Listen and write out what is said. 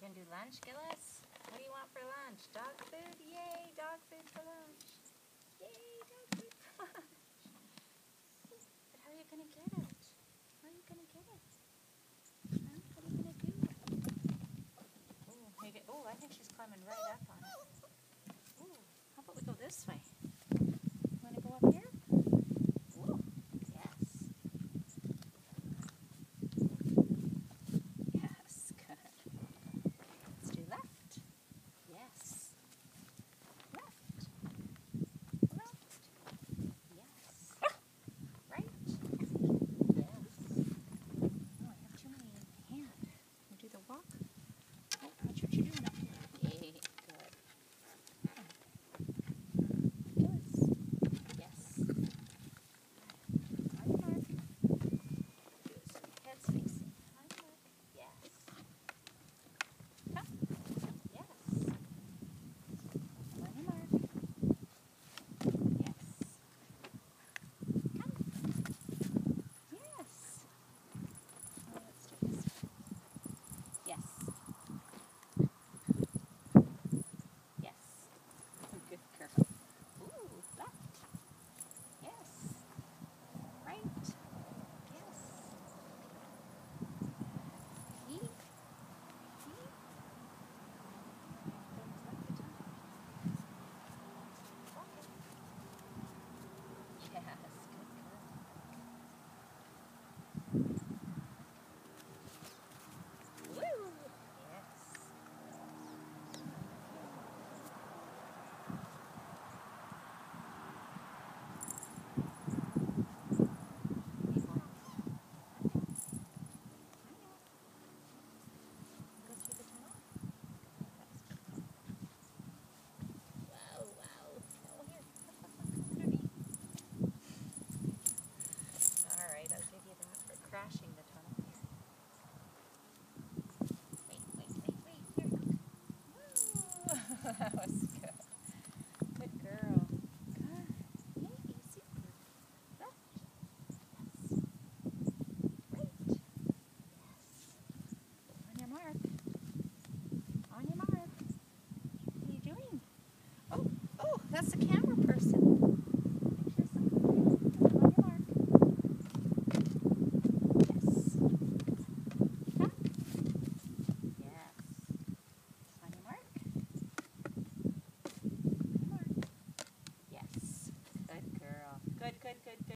gonna do lunch, Gillis? What do you want for lunch? Dog food? Yay, dog food for lunch. Yay, dog food for lunch. But how are you gonna get it? How are you gonna get it? Huh? What are you gonna do? Oh, I think she's climbing right up on it. Ooh, how about we go this way?